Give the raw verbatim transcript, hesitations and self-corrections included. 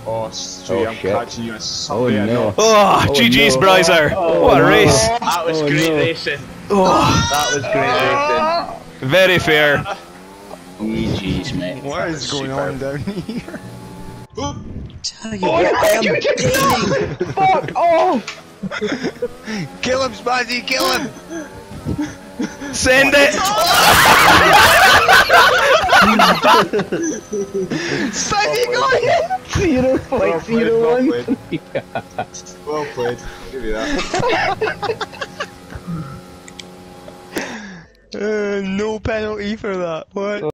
Oh, Stu, Oh, I'm shit. catching you in Oh somewhere. no. Oh, Oh, G G's, no. Bryzer. Oh, What a no. race. That was Oh, great no. racing. Oh, That was great racing. very fair. G G's, mate. What That is was going superb. on down here? Tell you what, I am dying! Fuck off! Kill him, Spazzy, kill him! Send it. Spazzy got it! Zero point zero one. Well played. Well played. I'll give you that. Uh, no penalty for that. What?